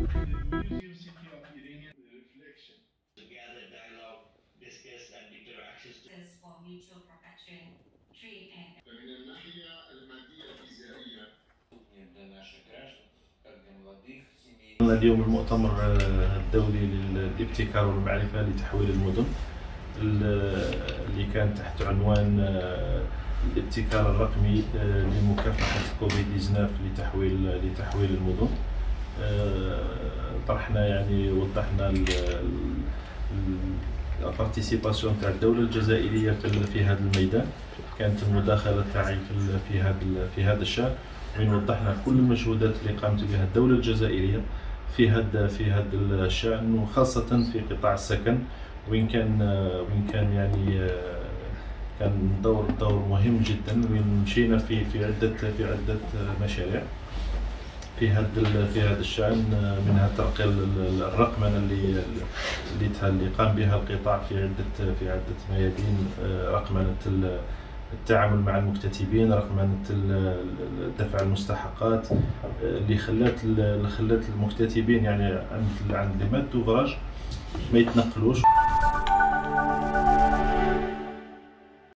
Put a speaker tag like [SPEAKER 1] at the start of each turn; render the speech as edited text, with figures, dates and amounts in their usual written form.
[SPEAKER 1] فمن الناحية المادية الفيزيائية اليوم المؤتمر الدولي للابتكار والمعرفة لتحويل المدن اللي كان تحت عنوان الابتكار الرقمي لمكافحة كوفيد-19 لتحويل المدن. طرحنا يعني وضحنا البارتيسيباسيون تاع الدولة الجزائرية في هذا الميدان، كانت المداخلة تاعي في هذا الشأن، وين وضحنا كل المجهودات اللي قامت بها الدولة الجزائرية في هذا الشأن، وخاصة في قطاع السكن، وين كان يعني كان دور مهم جدا، وين مشينا في عدة مشاريع في هذا الشأن، منها ترقية الرقمنة اللي قام بها القطاع في عدة ميادين، رقمنة التعامل مع المكتتبين، رقمنة دفع المستحقات، اللي خلات المكتتبين يعني عند لي مات دوفراج ما يتنقلوش.